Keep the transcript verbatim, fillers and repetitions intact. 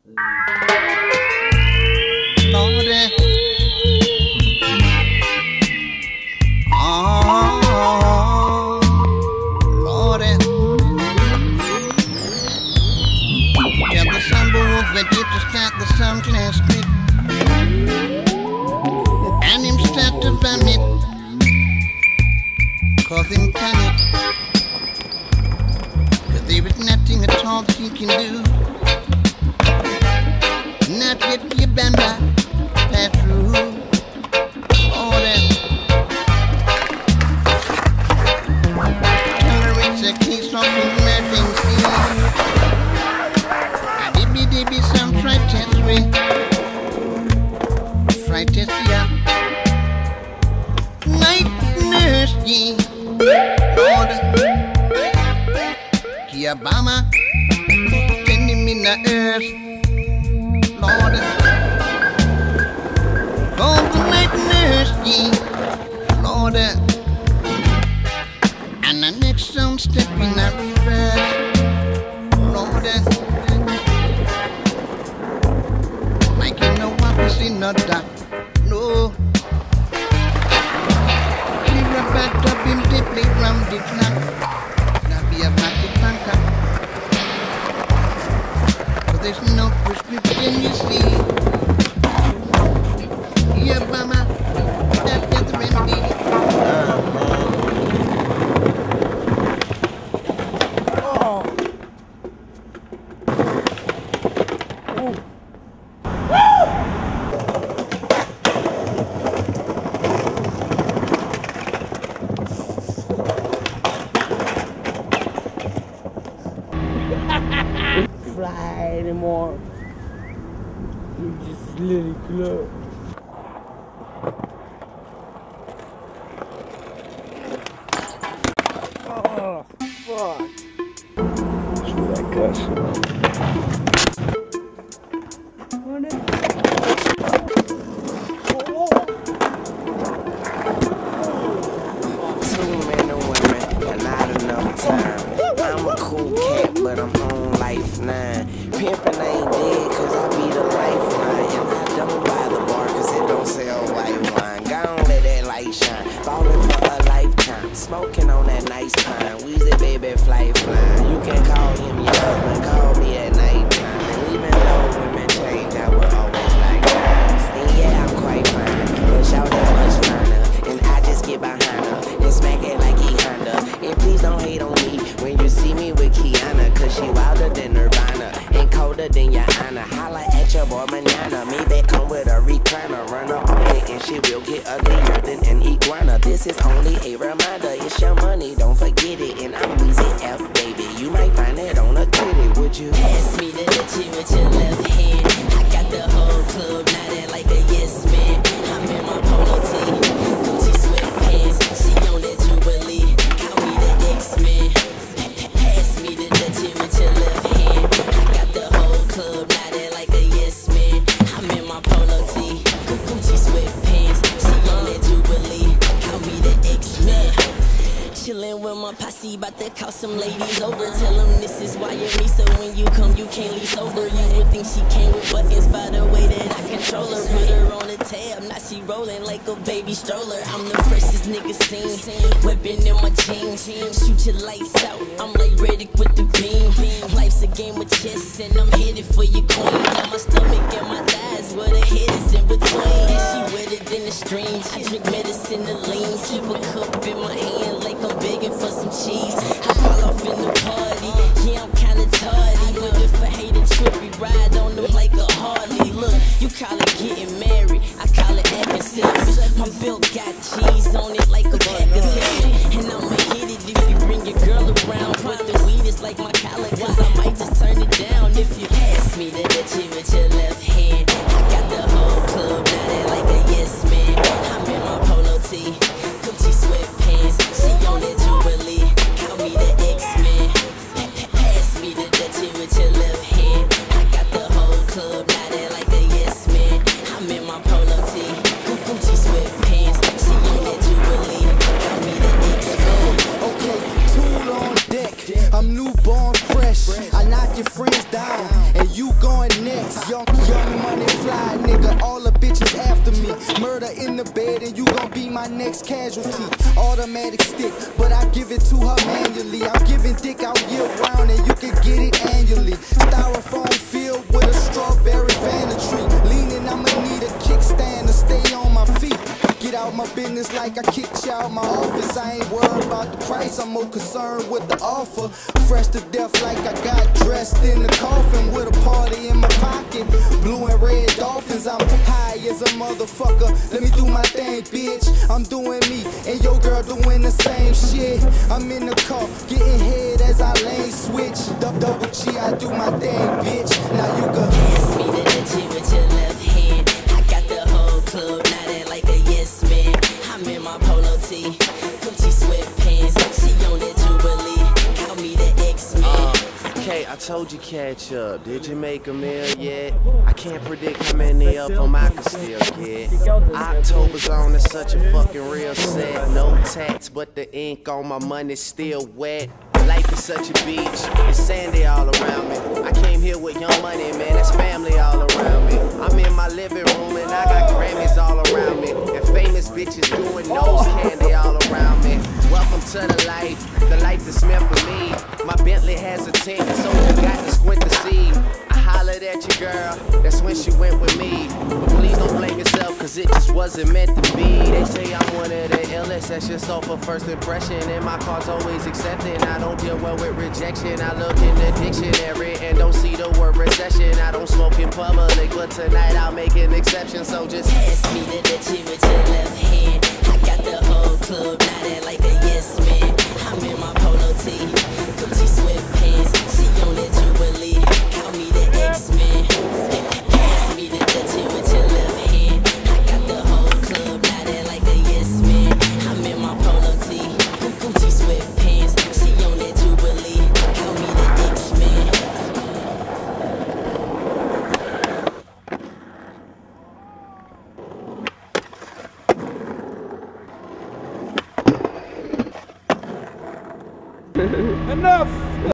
Lordy. Oh, Lordy. Tell the sunroof that get to start the Sunclass Street. And him start to vomit, cause him panic. Cause there is nothing at all that he can do. Not get your bamba pass through. Lordy. Tolerance a case of emergency. A dibby dibby some try test way. Try test ya. Night nurse ye. Lord. Kiabama. Sending me the earth. Lord. Oh, the night nurse ye. Lord. And the next sound step in a reverse. Lord. Like you know what was in the dark. No. She wrapped up in deeply rounded knot. That be a magic banker. But there's no prescription, you see. Yeah, mama, that get the remedy. Oh. Oh. Fly anymore. You just let it go. Oh, fuck. That's what I got. What is Too many women and not enough time. I'm a cool cat, but I'm on life nine. Pimpin' ain't dead cause I be the lifeline. And I don't buy the bar cause it don't sell white wine. Gone let that light shine. Ballin' for a lifetime. Smoking on that nice pine. Weezy baby fly flying. You can call him your husband, call me at night time. And even though women change, I will always like time. And yeah, I'm quite fine, but y'all that much finer. And I just get behind her and smack it like he Honda. And please don't hate on me when you see me with Kiana, cause she wilder than Nirvana and colder than your Anna. Holla at your boy manana. Maybe come with a recliner, run up on it and she will get uglier than an iguana. This is only a reminder, it's your money, don't forget it. And I'm Weezy F, baby, you might find it on a titty, would you? Pass me the litchi with your left hand. I got the whole club nodding like a yes man. I'm in my polo tee, Gucci sweatpants. She on that Jubilee, call me the X-Men. Pass me the litchi with your left hand. I got the whole club nodding like a yes man. I'm in my polo tee, Gucci sweatpants. She on that Jubilee, call me the X-Men. Chillin' with my posse, bout to call some ladies over. Tell them this is why you're me, so when you come, you can't leave sober. You would think she came with buttons by the way that I control her. Put her on the tab, now she rollin' like a baby stroller. I'm the freshest nigga seen, whippin' in my jeans. Shoot your lights out, I'm like Riddick with the beam. Life's a game of chess, and I'm headed for your queen. Got my stomach and my thighs, where the head is in between. And she wetter than the stream, I drink medicine to lean. Keep a cup in my hand like I'm begging for some cheese. I fall off in the party, yeah, I'm kinda tardy. But if I hate a trippy, ride on them like a Harley. Look, you call it getting married, I call it acting selfish. My belt got cheese on it like a pack of salmon. And I'ma hit it if you bring your girl around. But the weed is like my collar, cause I might just turn it down if you pass me the litchi with your left hand. I got the whole club nodding like a yes man. I'm in my polo tee, Gucci sweatpants. She on that Jubilee, call me the X-Men. Pass me the litchi with your left hand. I got the whole club nodding like a yes man. I'm in my polo tee, Gucci sweatpants. She on that Jubilee, call me the X-Men. Okay, tool on deck. I'm newborn fresh. I knock your friends down and you going next. Young, young money fly, nigga, all the bitches after me. Murder in the bed and you gon' be my next casualty. Automatic stick, but I give it to her manually. I'm giving dick out year round and you can get it annually. Styrofoam filled with a strawberry vanity. Leaning, I'ma need a kickstand to stay on my feet. Get out my business like I kicked you out my office. I ain't worried about the price, I'm more concerned with the offer. Fresh to death like I got dressed in the coffin with a party in my pocket. Blue and red dolphins, I'm high as a motherfucker. Let me do my thing, bitch. I'm doing me and your girl doing the same shit. I'm in the car, getting head as I lane switch. Dub double G, I do my thing, bitch. Now you can Pass me the Dutchie with your left hand. I got the whole club nodding like a yes man. I'm in my polo tee, Gucci sweatpants. She on that Jubilee, call me the X-Man. Uh, K, I told you catch up. Did you make a meal yet? I can't predict how many of them I can still get. October's on, it's such a fucking real set. No tats, but the ink on my money's still wet. Life is such a beach, it's sandy all around me. I came here with young money, man, that's family all around me. I'm in my living room and I got Grammys all around me. And famous bitches doing nose candy all around me. Welcome to the life, the life that's meant for me. My Bentley has a tint, so you got to squint to see. I hollered at your girl, that's when she went with me. But please don't blame yourself, cause it just wasn't meant to be. They say I'm one of the illest, that's just off of first impression. And my car's always accepting, I don't deal well with rejection. I look in the dictionary and don't see the word recession. I don't smoke in public, but tonight I'll make an exception, so just Pass me the Dutchie with your left hand. I got the whole club nodding like a yes man. I'm in my polo tee, Gucci sweatpants. She on that Jubilee, call me the X-Man. Pass me the Dutchie with your left hand. I got the whole club nodding like a yes man. I'm in my polo tee, Gucci sweatpants. She on that Jubilee, call me the X-Man. Enough!